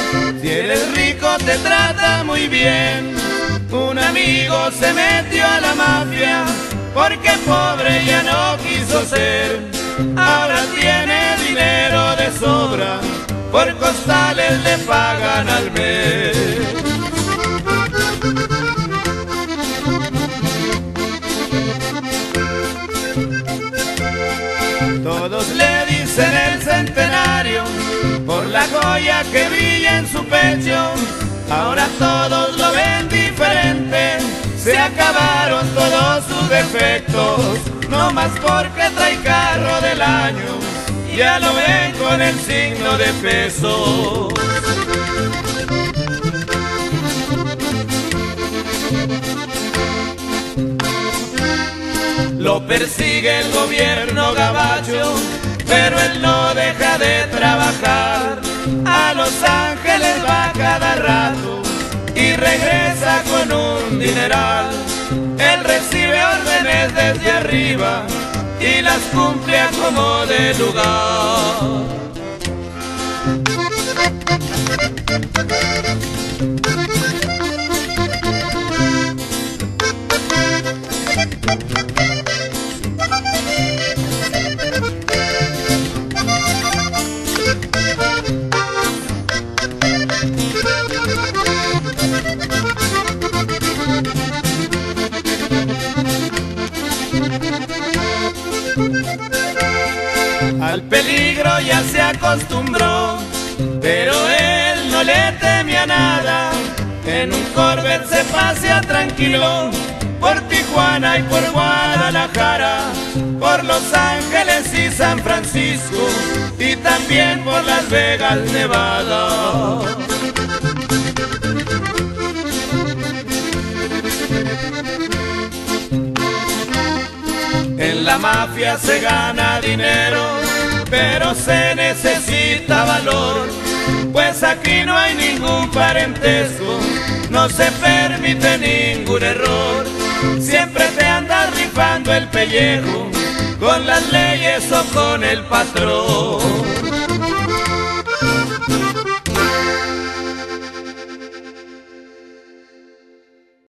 Si eres rico te trata muy bien. Un amigo se metió a la mafia porque pobre ya no quiso ser. Ahora tiene dinero de sobra, por costales le pagan al mes. Todos le dicen el centenario por la joya que brilla en su pecho. Ahora todos lo ven diferente, se acabaron todos sus defectos. No más porque trae carro del año, ya lo ven con el signo de peso. Lo persigue el gobierno gabacho, pero él no deja de trabajar. A Los Ángeles va cada rato y regresa con un dineral. Él recibe órdenes desde arriba y las cumple a como de lugar. Al peligro ya se acostumbró, pero él no le teme a nada. En un Corvette se pasea tranquilo por Tijuana y por Guadalajara, por Los Ángeles y San Francisco, y también por Las Vegas, Nevada. En la mafia se gana dinero, pero se necesita valor, pues aquí no hay ningún parentesco, no se permite ningún error. Siempre te andas rifando el pellejo, con las leyes o con el patrón.